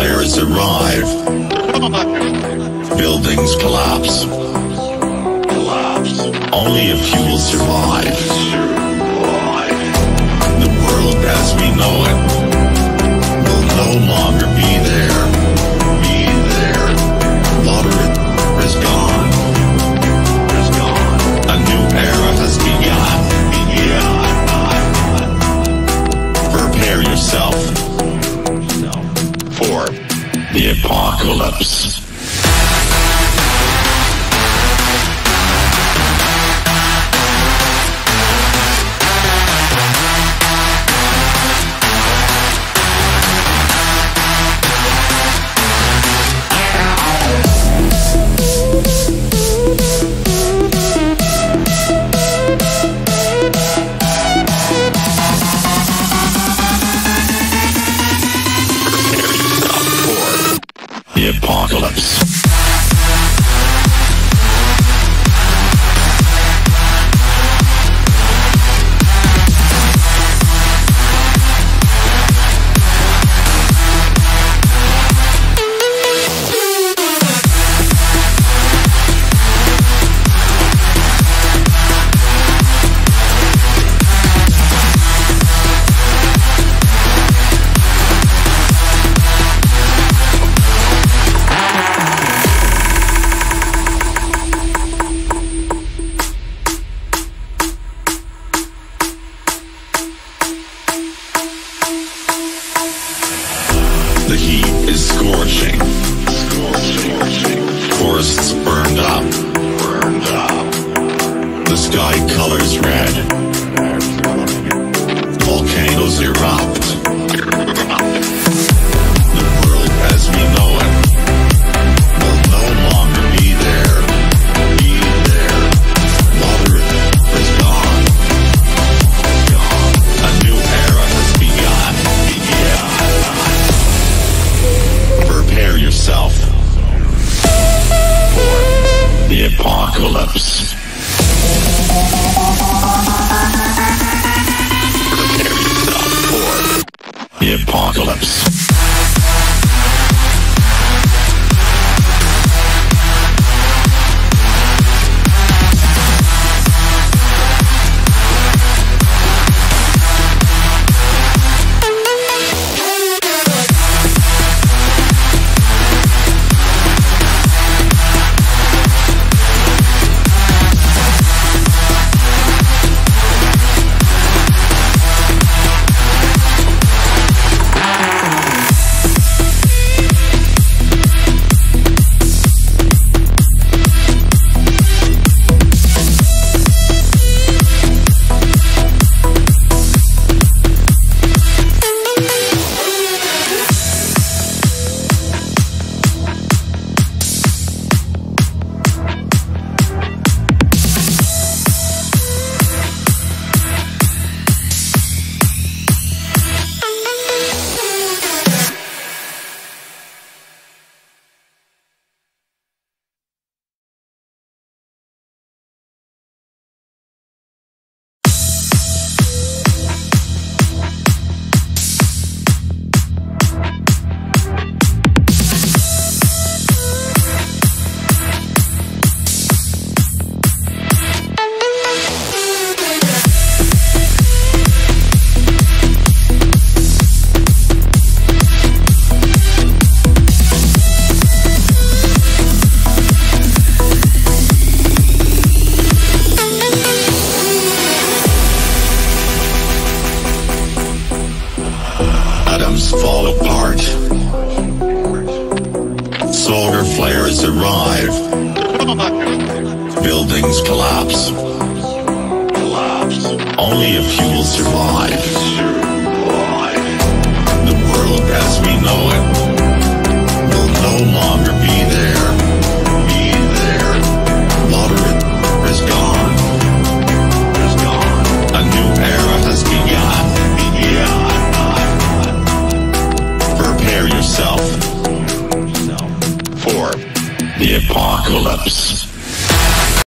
flares arrive. Buildings collapse. Only a few will survive. The world as we know it will no longer be there. Water is gone. A new era has begun. Prepare yourself for the apocalypse. The apocalypse. The heat is scorching. Forests burned up. The sky colors red. Volcanoes erupt. The world as we know it will no longer be there. Water is gone. A new era has begun. Prepare yourself for the apocalypse. Prepare yourself for the apocalypse. Fall apart. Solar flares arrive. Buildings collapse. Only a few will survive. The world as we know it will no longer be there. Water is gone. A new era has begun. Prepare yourself for the apocalypse.